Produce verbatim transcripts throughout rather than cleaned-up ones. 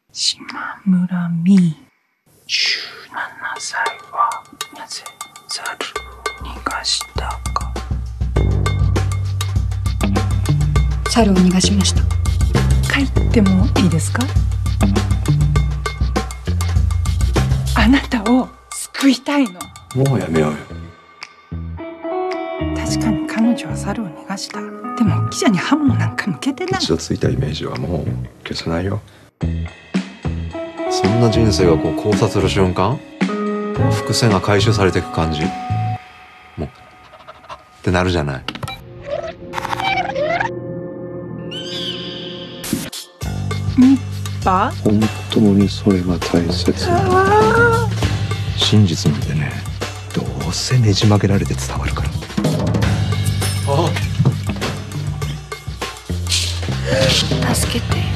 島村美じゅうななさいはなぜ猿を逃がしたか。 猿を逃がしました。 帰ってもいいですか。あなたを救いたいの。 もうやめようよ。 確かに彼女は猿を逃がした。でも記者に刃物なんか向けてない。 一度ついたイメージはもう消せないよ。そんな人生がこう交差する瞬間、伏線が回収されていく感じ、もうってなるじゃない。 ニッパ本当にそれが大切。真実なんてね、どうせねじ曲げられて伝わるから。あ助けて。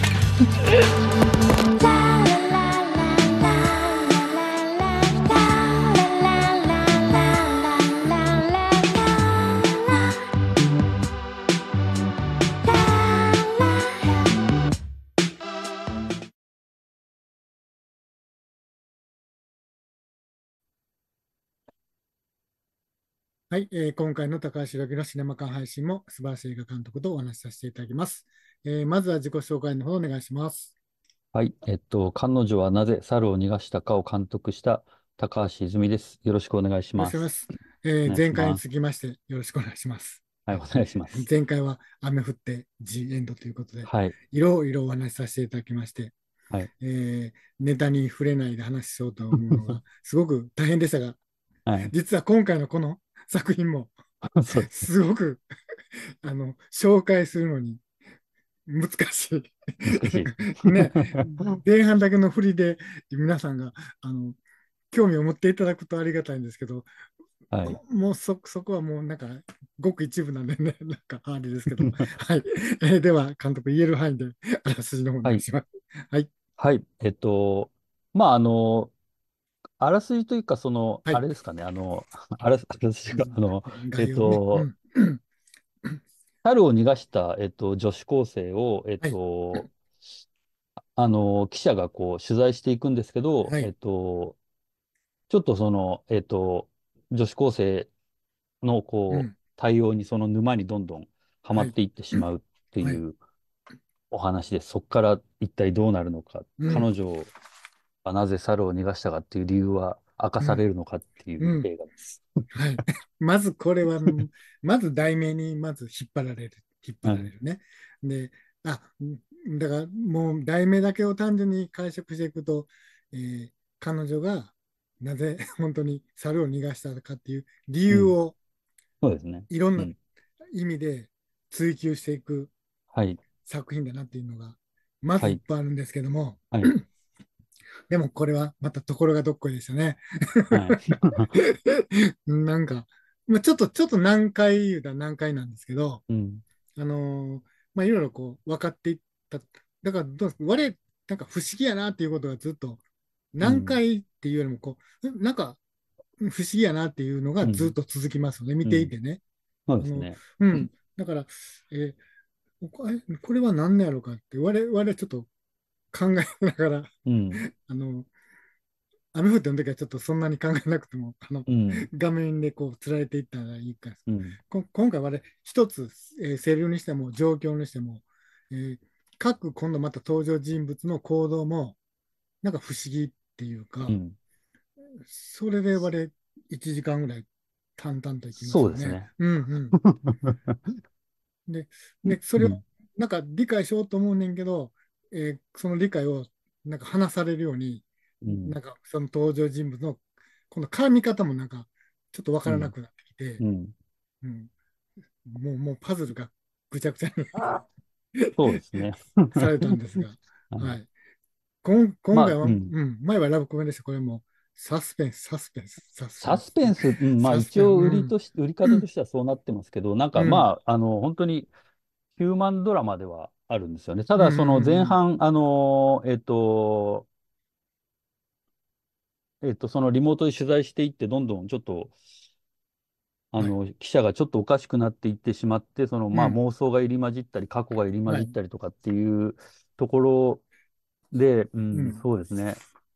はい、えー今回の高橋宏樹のシネマ館配信も素晴らしい映画監督とお話しさせていただきます。えーまずは自己紹介の方お願いします。 はい。えっと、彼女はなぜ猿を逃がしたかを監督した高橋泉です。よろしくお願いしよろします。 くお願いします。えーお願いし前回にます。 続きましてよろしくお願いします。 はい、お願いします。 前回は雨降ってジエンドということで、 はい。 いろいろお話しさせていただきまして、 はい。 えーネタに触れないで話しようと思うのがすごく大変でしたが、 はい。 実は今回のこの作品もそうです。 すごくあの紹介するのに難しい。 難しいですね。 ね、前半だけの振りで皆さんがあの興味を持っていただくとありがたいんですけど、 はい。 もうそ、そこはもうなんかごく一部なんでね、なんかあれですけど、はい。えーでは、監督言える範囲であらすじの方おはい。 願いします。はい。 はい。えっと、まあ、あの、あらすじというか、その、 はい。 あれですかね、あの、あら、あらすじが、あの、えっ概要ね。うと、 ん。 猿を逃がした、えっと、女子高生を、えっはい。 と、あの、記者がこう、取材していくんですけど、えっはい。 と、ちょっとその、えっと、女子高生のこう、 うん。 対応にその沼にどんどんはまはい。 っていってしまうってはい。 いうお話で、そこから一体どうなるのか、 うん。 彼女がなぜ猿を逃がしたかっていう理由は明かうん。 されるのかっていううん。 映画です。 はい。まずこれは、まず題名にまず引っ張られる。引っ張はい。 られるね。で、あ、だからもう題名だけを単純に解釈していくと、えー彼女がなぜ本当に猿を逃がしたかっていう理うん。 由をそうですね。 いろんなうん。 意味で追求していくはい。 作品だなっていうのが、まずいっはい。 ぱいあるんですけども、 はい。 でもこれはまたところがどっこいでしたね。 はい。 なんか、まあ、ちょっと、ちょっと難解言うたら難解なんですけど、 うん。 あのーまあ、いろいろこう分かっていった。だからどうですか、我、なんか不思議やなっていうことがずっと、難うん。 解っていうよりもこう、なんか不思議やなっていうのがずっうん。 と続きますよね、見うん。 ていてね。あの、 そうですね。 うん。だから、えーこれこれは何なんやろうかって、我々ちょっと考えながら、 うん。 あの、雨降っての時はちょっとそんなに考えなくても、あの、 うん。 画面でこう、つられていったらいいか。 うん。 こ今回はね、一つ、えーセリフにしても、状況にしても、えー各今度また登場人物の行動も、なんか不思議っていうか、 うん。 それで我々いちじかんぐらい淡々といきますよね。 そうですね。 うんうん。で、で、それをうん。 なんか理解しようと思うねんけど、えーその理解をなんか話されるように、 うん。 なんかその登場人物のこの絡み方もなんかちょっとわかうん。 らなくなってきて、 うん。 うん、もう、もうパズルがぐちゃぐちゃにそうですね。 されたんですが、 はい。 はい。今今まあ、 回は、ううん。 ん、前はラブコメでした。これもサスペンス、サスペンス、サスペサンス、 スペンス、うん、まあサスペンス、 一応うん、 売りとし、売り方としてはそうなってますけど、なんかうん、 まあ、あの、本当にヒューマンドラマではあるんですよね。たうん、うだ、その前ん、 半、あの、えっと、えっと、そのリモートで取材していって、どんどんちょっと、あはい、 の、記者がちょっとおかしくなっていってしまって、その、まあうん、 妄想が入り混じったり、過去が入り混はい、 じったりとかっていうところで、うん、 うん。 そうですね。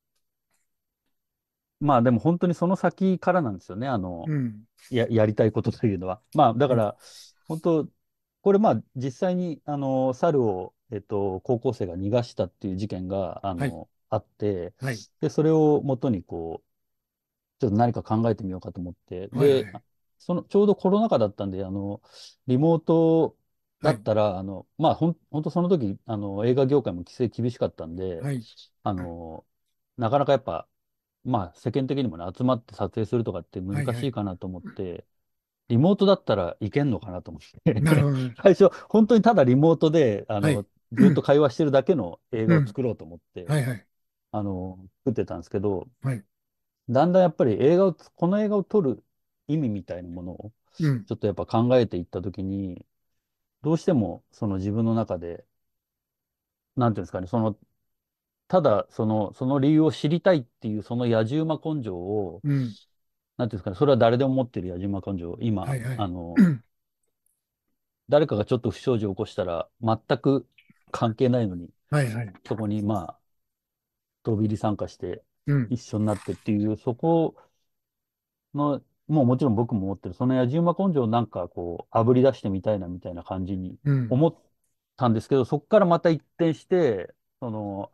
まあでも本当にその先からなんですよね。あの、 うん。 や、やりたいことというのは。まあだうん。 から、本当、これまあ実際に、あの、猿を、えっと、高校生が逃がしたっていう事件が、あはい。 の、あって、 はい。 で、それをもとにこう、ちょっと何か考えてみようかと思って、で、 はいはい。 その、ちょうどコロナ禍だったんで、あの、リモートだはい。 ったら、あの、まあ、ほん、本当その時、あの、映画業界も規制厳しかったんで、 はい。 あの、なかなかやっぱ、まあ、世間的にもね、集まって撮影するとかって難はい。はい。 しいかなと思って、リモートだったらいけんのかなと思ってなるほどね。 最初、本当にただリモートで、あの、 はい。 ずっと会話してるだけの映うん。 画を作ろうと思って、 はいはい。 あの、作ってたんですけど、 はい。 だんだんやっぱり映画をつ、この映画を撮る意味みたいなものを、 うん。 ちょっとやっぱ考えていったときに、どうしてもその自分の中で、なんていうんですかね、その、ただその、その理由を知りたいっていうその野じ馬根性を、 うん。 なんていうんですかね、それは誰でも持ってる野じ馬根性を、今、 はいはい。 あの、誰かがちょっと不祥事を起こしたら、全く関係ないのに、 はいはい。 そこにまあ、飛び入り参加してうん。 一緒になってっていう、そこの、もうもちろん僕も思ってる、その野じ馬根性をなんかこう、炙り出してみたいなみたいな感じにうん。 思ったんですけど、そこからまた一転して、その、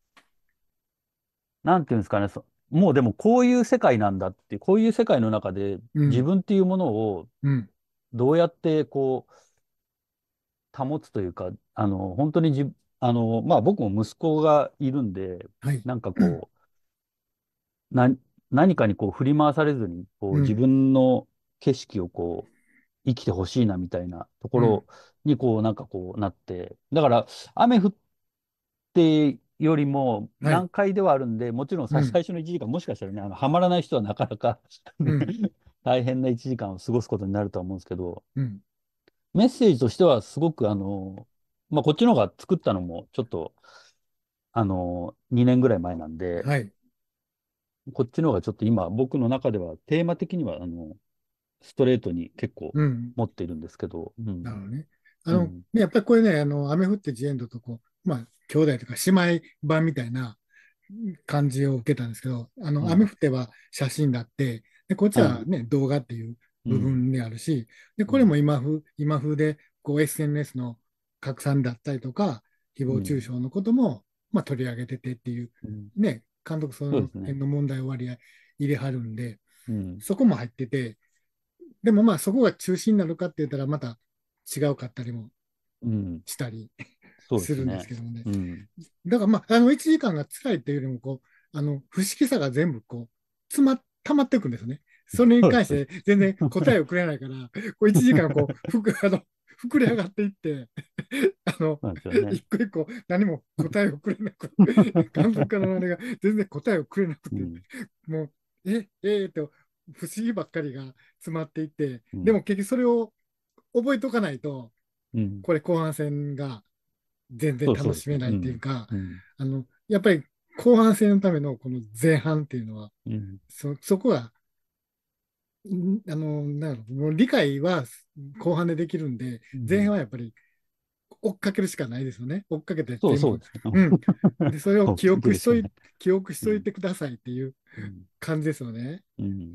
なんていうんですかね、そもうでもこういう世界なんだっていう、こういう世界の中でうん。 自分っていうものをうん。 どうやってこう、保つというか、あの、本当にじ、あの、まあ僕も息子がいるんで、 はい。 なんかこう、な、何かにこう振り回されずに、こう自うん。 分の景色をこう、生きてほしいなみたいなとこうん。 ろにこうなんかこうなって、だから雨降ってよりもはい。 難解ではあるんで、もちろんさうん。 最初のいちじかんもしかしたらね、あの、はまらない人はなかなかねうん。 大変ないちじかんを過ごすことになるとは思うんですけど、 うん。 メッセージとしてはすごくあの、まあ、こっちの方が作ったのもちょっとあの、にねんぐらい前なんで、 はい。 こっちの方がちょっと今僕の中ではテーマ的にはあの、ストレートに結構うん。 持っているんですけど、うん、 なるほどね。あの、 うん、 ね、やっぱりこれね、あの、雨降ってジエンドとこう、まあ、兄弟とか姉妹版みたいな感じを受けたんですけど、あの、雨うん、 降っては写真だって、で、こっちはい、 はね、動画っていううん、 部分であるし、で、 うん、 これも今風、今風で、こう、エスエヌエス の拡散だったりとか、誹謗中傷うん、 のことも、まあ、取り上げててっていう、 うん、 ね、監督そのそうですね。 辺の問題を割合入れはるんで、 うん、 そこも入ってて、でもまあ、そこが中心になるかって言ったら、また違うかったりもうん、 したりするんですそうですね。 けどもね。 うん、 だからまあ、あのいちじかんが辛いっていうよりも、こう、あの、不思議さが全部こう、詰ま、溜まっていくんですね。それにそうですね。 関して全然答えをくれないから、こういちじかんこう、ふく、あの、膨れ上がっていって、あの、 そうなんですよね。 一個一個何も答えをくれなく、監督からのあれが全然答えをくれなくて、 うん、 もう、え、えー、と、不思議ばっかりが詰まっていって、 うん、 でも結局それを覚えとかないと、 うん、 これ後半戦が全然そうそうですね。 楽しめないっていううん、 か、 うん、 あの、やっぱり後半戦のためのこの前半っていうのは、 うん、 そ、そこが、んあの、なんだろう、もう理解は後半でできるんで、前うん、 半はやっぱり追っかけるしかないですよね。追っかけてそう全部。 そうですね。 うん。で、それを追っ記かけるしかない。 憶しとい、記憶しうん、 といてくださいっていううん、 感じですよね。 うん、 うん。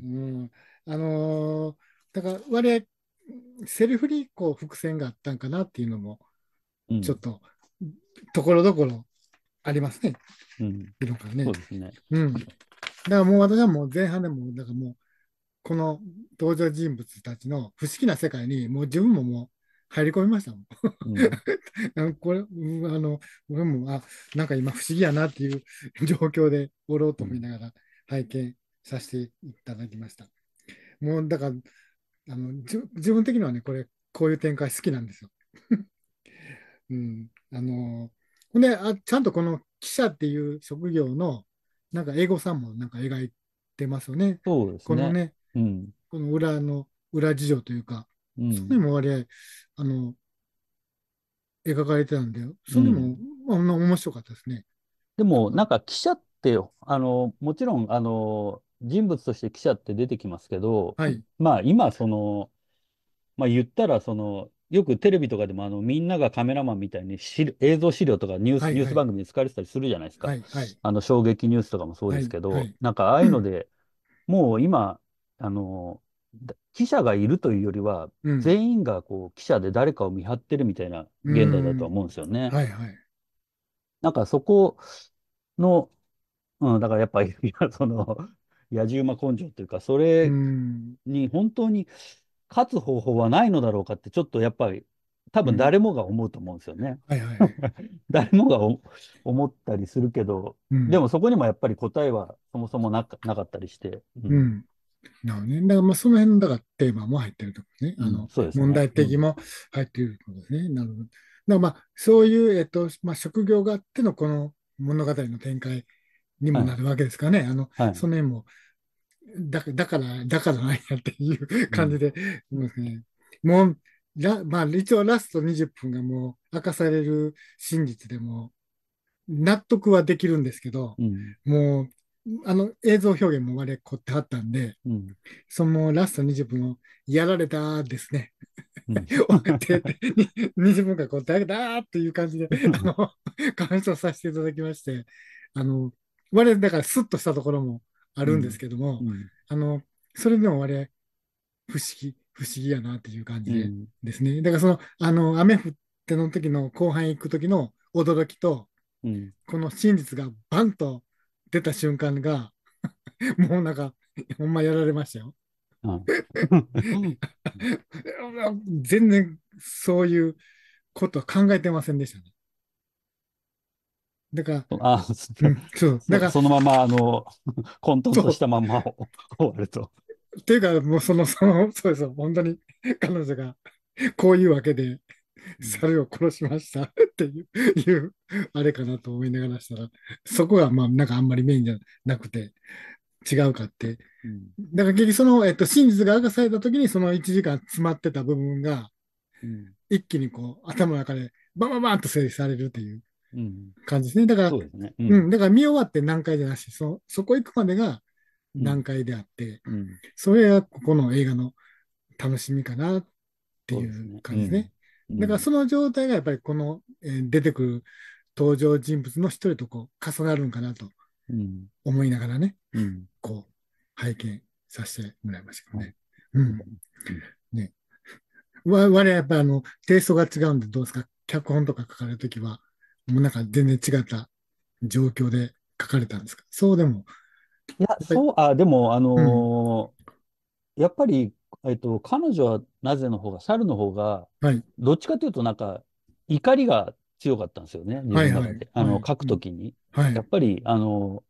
あのーだから割合、セルフにこう伏線があったんかなっていうのも、 うん、 ちょっと、ところどころありますね。 うん、 色がね。 そうですね。 うん。だからもう私はもう前半でも、だからもう、この登場人物たちの不思議な世界に、もう自分ももう入り込みましたもん。 うん、 あのこれ、うんあの、俺も、あ、なんか今不思議やなっていう状況でおろうとうん、 思いながら拝見させていただきました。もう、だから、あの、じ自分的にはね、これ、こういう展開好きなんですよ。うん。あの、ほんで、あ、ちゃんとこの記者っていう職業の、なんか英語さんもなんか描いてますよね。 そうですね。 このね、 うん、 この裏の、裏事情というか、それうん、 も割合、あの、描かれてたんで、それも、 うん。 まあ、面白かったですね。 でも、なんか記者って、あの、もちろん、あの、人物として記者って出てきますけど、 はい。 まあ、今、その、まあ、言ったら、その、 よくテレビとかでもあのみんながカメラマンみたいに資料映像資料とかニュース、ニューはいはい。 ス番組に使われてたりするじゃないですか。 はいはい。 あの衝撃ニュースとかもそうはいですけど、 はい。 なんかああいうのでもう今、あの、だ記者がいるというよりは、 うん。 全員がこう記者で誰かを見張ってるみたいなう現代だとはん。 思うんですよね。 はいはい。 なんかそこの、うん、だからやっぱり、いやその、野じ馬根性というか、そうれん。 に本当に勝つ方法はないのだろうかって、ちょっとやっぱり、多分うん。 誰もが思うと思うんですよね。 はいはい。 誰もがお思ったりするけど、 うん。 でもそこにもやっぱり答えはそもそもなか、なかったりして、うん、 うん。なるほどね。だからまあその辺のだからテーマも入ってるとですね。 うん、 あの、 そうですね。 問題うん、 提起も入っているとことですね。なるほど。だからまあそういう、えっと、まあ職業があってのこの物語の展開にもはい、 なるわけですかね。あの、 はい。 その辺も、だ、だから、だからなんやっていううん、 感じで、思いますね。もう、ラ、まあ一応ラストにじゅっぷんがもう明かされる真実でも納得はできるんですけど、 うん、 もう、あの映像表現も我々凝ってはったんで、 うん、 そのラストにじゅっぷんをやられたですね。 うん。 でにじゅっぷんかんこうやられたっていう感じで、あの、鑑賞させていただきまして、あの、我々だからスッとしたところもあるんですうん、 けども、 うん、 あの、それでも我々不思議、不思議やなっていう感じでうん、 ですね。だからその、あの、雨降っての時の後半行く時の驚きと、 うん。 この真実がバンと出た瞬間が、もうなんか、ほんまやられましたよ。 あ全然そういうことは考えてませんでしたね。だから、 あ、そ、 うん、そう。だそから、 そのまま、あの、混沌としそたまんまを終わると。 う。っていうか、もうその、その、そうです。本当に彼女がこういうわけでうん、 猿を殺しましたっていう、いうあれかなと思いながらしたら、そこがまあなんかあんまりメインじゃなくて違うかって。 うん、 だから結局その、えっと、真実が明かされた時にそのいちじかん詰まってた部分がうん、 一気にこう頭の中でバババーンと整理されるっていううん。 感じですね。だから、 そうですね。うん、 うん、だから見終わって難解じゃなし、そ、そこ行くまでがうん、 難解であって、 うん。 それがここの映画の楽しみかなっていうそうですね。うん、 感じですね。 うん、 だからその状態がやっぱりこの、えー出てくる登場人物の一人とこう重なるんかなとうん、 思いながらね、 うん。 こう拝見させてもらいましたけどはい。 ね。ううん、 ん。 うん。 ね。わ我々やっぱりあの、テイストが違うんでどうですか？脚本とか書かれるときは、もうなんか全然違った状況で書かれたんですか？そうでも、 いや、 やっぱり、 そう、あ、でも、あうん。 のーやっぱり、えっと、彼女はなぜの方が、猿の方が、 はい。 どっちかというと、なんか、怒りが強かったんですよね、自はいはい。 分の中で。あの、 はい。 書くうん。 ときに。 はい。 やっぱり、あの、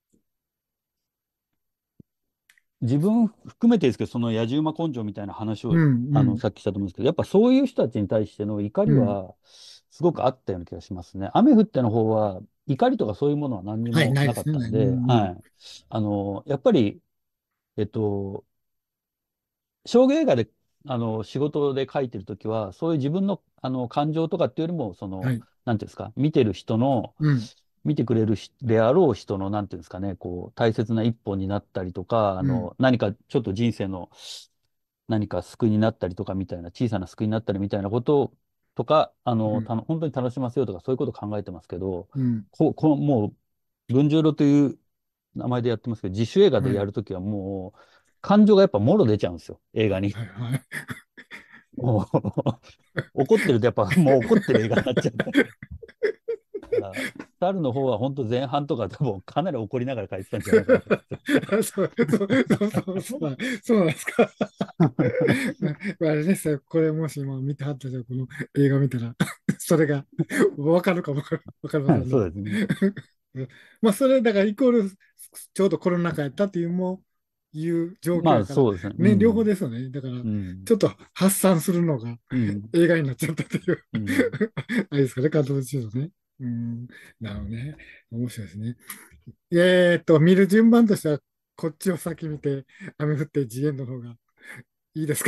自分含めてですけど、その野じ馬根性みたいな話を、 うん。うあの、 ん。 さっきしたと思うんですけど、やっぱそういう人たちに対しての怒うん。 りは、すごくあったような気がしますね。雨降っての方は、怒りとかそういうものは何にはい。 もなかっないですね。ない。うたんで、 ん。 はい。あの、やっぱり、えっと、商業映画で、あの、仕事で書いてるときは、そういう自分の、あの、感情とかっていうよりも、その、 はい。 なんていうんですか、見てる人の、 うん。 見てくれるしであろう人の、なんていうんですかね、こう、大切な一本になったりとか、あうん。 の、何かちょっと人生の何か救いになったりとかみたいな、小さな救いになったりみたいなこととか、あの、 うん。 たの、本当に楽しませようとか、そういうことを考えてますけど、 うん。 こ、こ、もう、文十郎という名前でやってますけど、自主映画ではい。 やるときはもう、感情がやっぱもろ出ちゃうんですよ、映画に。 はい。はい。 もう怒ってるとやっぱもう怒ってる映画になっちゃって。だから、猿の方は本当前半とか多分かなり怒りながら書いてたんじゃないかなと思って。 そうそうそうそうそうなんそうなんですか。あれですよ、これもしも見てはったら、この映画見たら、それがわかるかわかる、わかりませんね。 そうですね。 まあ、それだからイコール、ちょうどコロナ禍やったっていうも、いう状況まあやから、 そうですね。うね、両方ん。 ですよね。だから、 うん。 ちょっと発散するのがうん。 映画になっちゃったっていううん。 あれですかね、監督としてね。うん、なるほどね。面白いですね。えーっと、見る順番としては、こっちを先見て、雨降ってジエンドの方がいいですか？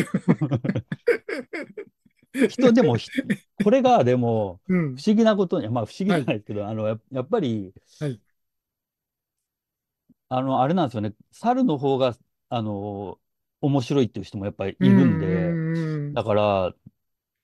人でもひ、これがでもうん。 不思議なことに、まあ不思議はい。 じゃないですけど、あの、や、やっぱり、 はい。 あの、あれなんですよね。猿の方が、あの、面白いっていう人もやっぱりうん。 いるんで、 うん。 だから、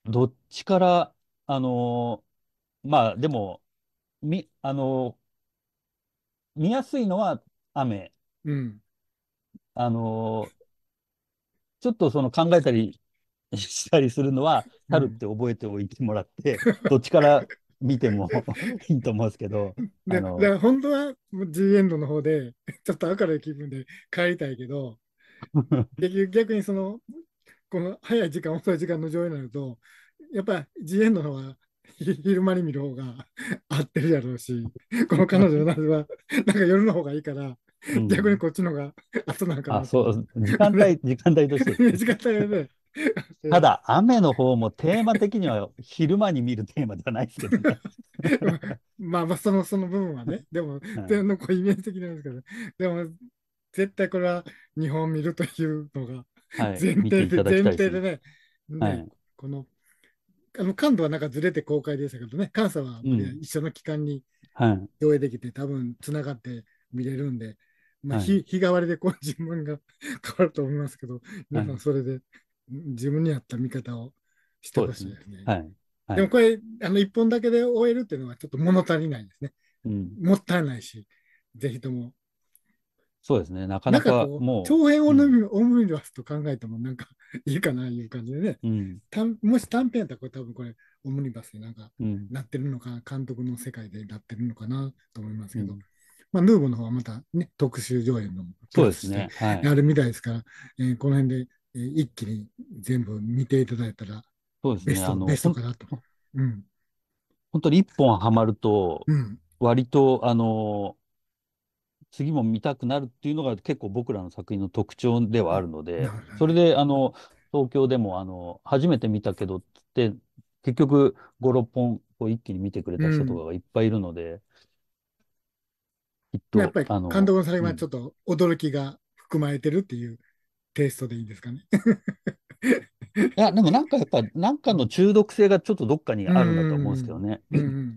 どっちから、あのーまあ、でも、み、あのー見やすいのは雨。 うん。 あのーちょっとその考えたりしたりするのは、 うん。 猿って覚えておいてもらって、どっちから見てもいいと思うんですけど、あで、だかの、 ら本当は G エンドの方で、ちょっと明るい気分で帰りたいけど、結局逆にその、この早い時間、遅い時間の上映になると、やっぱ G エンドの方はひ昼間に見る方が合ってるやろうし、この彼女の話は、なんか夜の方がいいから、逆にうん。 こっちのが後なんかあ、 なとか、 そう、時間ね、 帯、時間帯としてですね。 時間帯でね、 ただ、雨の方もテーマ的には昼間に見るテーマではないですけどね。 まあまあ、その、その部分はね、でも、 はい。 でのこうイメージ的なんですけど、でも、絶対これは日本見るというのがはい。 前提で、 見ていただき前たいですね。 提でね、ね、 はい。 この、あの、関東はなんかずれて公開でしたけどね、関西はうん。 一緒の期間にはい。 上映できて、多分つながって見れるんで、まあ、 はい。 日、日替わりでこう自分が変わると思いますけど、皆さんはい。 それで自分に合った見方をしてほそうですね。 しいですね。 はい。はい。 でもこれ、あの、一本だけで終えるっていうのはちょっと物足りないですね。 うん。 もったいないし、ぜひとも。 そうですね。なかなかなんかこう、 も長編オう、うん。 ムオムニバスと考えてもなんかいいかないう感じでね。 うん。 短もし短編やったらこれ多分これオムニバスでなんかうん。 なってるのか、監督の世界でなってるのかなと思いますけど、 うん。 まあ、ヌーボーの方はまたね、特集上映のもプラスしてそうですね。はい。 あるみたいですから、えーこの辺で、えー一気に全部見ていただいたらそうですね。 ベスト、ベあの、ほん、 ストかなと。うん。 本当に一本ハマると、 うん。 割と、あの、次も見たくなるっていうのが結構僕らの作品の特徴ではあるので、 なるほどね。 それで、あの、東京でも、あの、初めて見たけど、つって、結局、ご、ろっぽん、こう一気に見てくれた人とうん。 かがいっぱいいるので、きっと、 やっぱりあの、 監督の作品うん。 はちょっと驚きが含まれてるっていうテイストでいいですかね。 いや、でもなんかやっぱ、なんかの中毒性がちょっとどっかにうあるんだと思うんですけどん。 ね。 うん。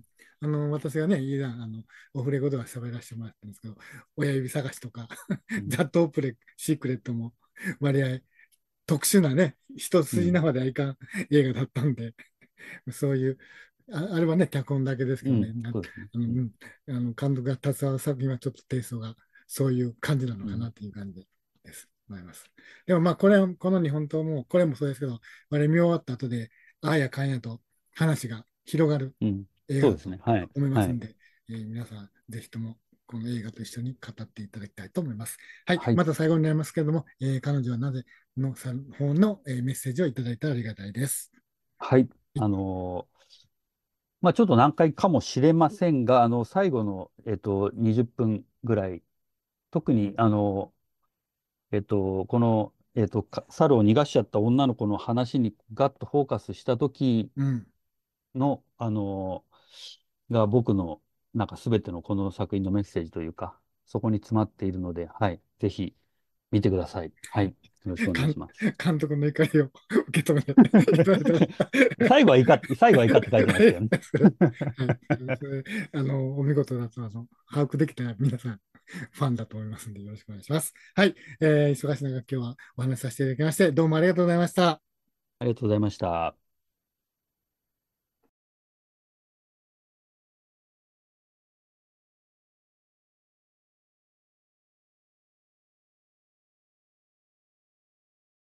あの、私がね、以前、あの、オフレコでは喋らせてもらったんですけど、親指探しとか、 うん。 ザ・トープレ、シークレットも割合特殊なね、一うん。 筋縄ではいかん映画だったんで、そういう、あ、あれはね、脚本だけですけどね、 うん、 なそうですね。 あの、 うん。 うん、あの監督が携わる作品はちょっとテイストがそういう感じなのうん。 かなという感じです。思います。でもまあ、これ、この日本刀も、これもそうですけど、我々見終わった後で、ああやかんやと話が広がるうん。 映画だとそうですね。はい。はい。 思いますんで、えー皆さん、ぜひともこの映画と一緒に語っていただきたいと思います。はい、 はい。 また最後になりますけれども、えー彼女はなぜのさん方の、えーメッセージをいただいたらありがたいです。 はい。 はい。 あのーまあちょっと難解かもしれませんが、あの、最後の、えっと、にじゅっぷんぐらい、特に、あの、えっと、この、えっと、か猿を逃がしちゃった女の子の話にガッとフォーカスした時うん。 の、あの、が僕の、なんか全てのこの作品のメッセージというか、そこに詰まっているので、はい。ぜひ見てください。はい。よろしくお願い監します。 監督の怒りを受け止めていただいたら最後は怒って、最後は怒って書いてましたけどね。 はい。それあの、お見事だと、あの、把握できたら皆さん、ファンだと思いますので、よろしくお願いします。はい。えー忙しい中、今日はお話しさせていただきまして、どうもありがとうございました。 ありがとうございました。